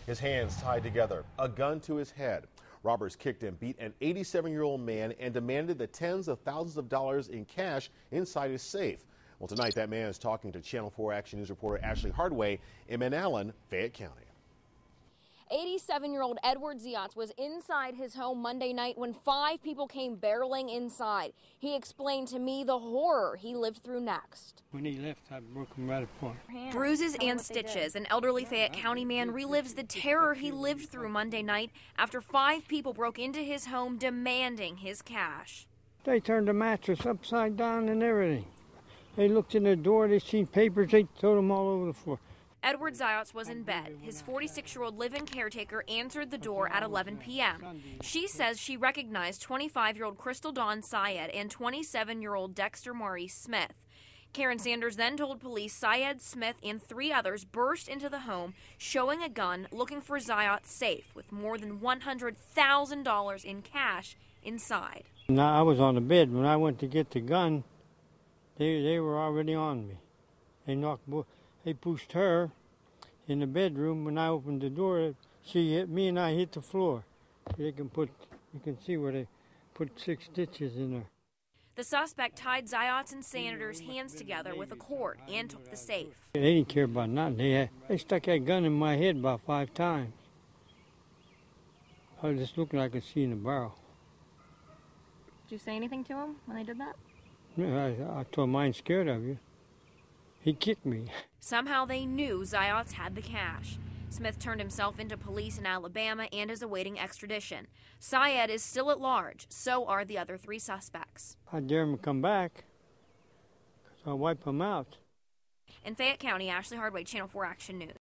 his hands tied together, a gun to his head. Robbers kicked and beat an 87-year-old man and demanded the tens of thousands of dollars in cash inside his safe. Well, tonight that man is talking to Channel 4 Action News reporter Ashlie Hardway in Menallen, Fayette County. 87-year-old Edward Ziot was inside his home Monday night when 5 people came barreling inside. He explained to me the horror he lived through next. When he left, I broke him right apart. Bruises and stitches. An elderly Fayette County man relives the terror he lived through Monday night after 5 people broke into his home demanding his cash. They turned the mattress upside down and everything. They looked in the door, they seen papers, they threw them all over the floor. Edward Ziot was in bed. His 46-year-old live-in caretaker answered the door at 11 p.m. She says she recognized 25-year-old Crystal Dawn Syed and 27-year-old Dexter Maurice Smith. Karen Sanders then told police Syed, Smith, and 3 others burst into the home, showing a gun, looking for Ziot's safe with more than $100,000 in cash inside. Now, I was on the bed. When I went to get the gun, they were already on me. They pushed her in the bedroom. When I opened the door, she hit me and I hit the floor. You can see where they put 6 stitches in her. The suspect tied Ziot's and Sanders' hands together with a cord and took the safe. They didn't care about nothing. They stuck that gun in my head about 5 times. I was just looking like I could see in the barrel. Did you say anything to him when they did that? I told him I ain't scared of you. He kicked me. Somehow they knew Ziot had the cash. Smith turned himself into police in Alabama and is awaiting extradition. Syed is still at large. So are the other 3 suspects. I dare him to come back, because I'll wipe him out. In Fayette County, Ashlie Hardway, Channel 4 Action News.